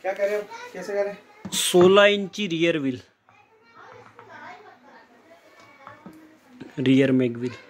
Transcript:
क्या करें अब, कैसे करें? 16 इंची रियर मैग व्हील।